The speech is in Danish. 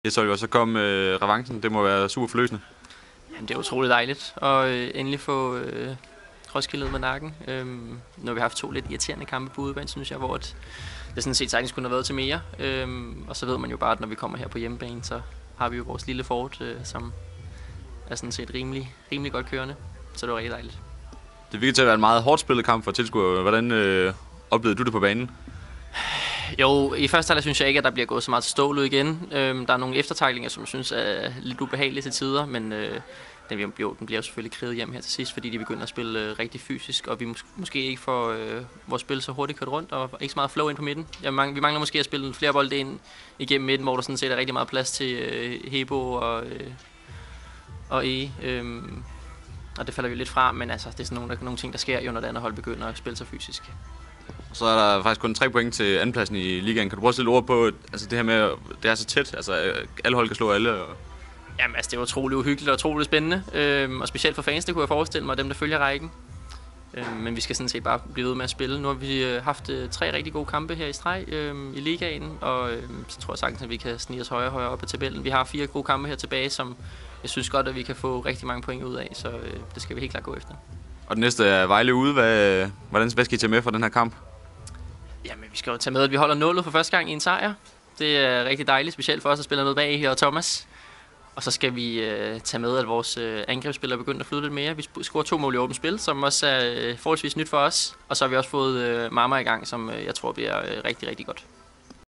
Det så jo, så kom revanchen. Det må være super forløsende. Jamen, det er utroligt dejligt at endelig få Roskilde med nakken. Nu har vi haft 2 lidt irriterende kampe på udebane, synes jeg, hvor det sådan set sagtens kunne have været til mere. Og så ved man jo bare, at når vi kommer her på hjemmebane, så har vi jo vores lille fort, som er sådan set rimelig godt kørende. Så det var rigtig dejligt. Det virkede til at være en meget hårdt spillet kamp for tilskuere. Hvordan oplevede du det på banen? Jo, i første halvleg synes jeg ikke, at der bliver gået så meget til stål ud igen. Der er nogle eftertaglinger, som jeg synes er lidt ubehagelige til tider, men den bliver jo selvfølgelig kriget hjem her til sidst, fordi de begynder at spille rigtig fysisk, og vi måske ikke får vores spil så hurtigt kørt rundt, og ikke så meget flow ind på midten. Vi mangler måske at spille flere bolde ind igennem midten, hvor der sådan set er rigtig meget plads til Hebo og E. Og det falder vi lidt fra, men altså, det er sådan nogle ting, der sker jo, når det andet hold begynder at spille så fysisk. Så er der faktisk kun 3 point til andenpladsen i ligaen. Kan du prøve at stille ord på, altså det her med, det er så tæt, altså alle hold kan slå alle? Jamen altså, det er utroligt uhyggeligt og utroligt spændende, og specielt for fans, det kunne jeg forestille mig, dem der følger rækken. Men vi skal sådan set bare blive ved med at spille. Nu har vi haft 3 rigtig gode kampe her i streg i ligaen, og så tror jeg sagtens, at vi kan snige os højere op ad tabellen. Vi har 4 gode kampe her tilbage, som jeg synes godt, at vi kan få rigtig mange point ud af, så det skal vi helt klart gå efter. Og den næste er Vejle ude. Hvad skal I tage med fra den her kamp? Jamen, vi skal jo tage med, at vi holder 0 for første gang i en sejr. Det er rigtig dejligt, specielt for os, der spiller noget bag her og Thomas. Og så skal vi tage med, at vores angrebsspillere er begyndt at flyde lidt mere. Vi scorer 2 mål i åbent spil, som også er forholdsvis nyt for os. Og så har vi også fået Marmar i gang, som jeg tror bliver rigtig, rigtig godt.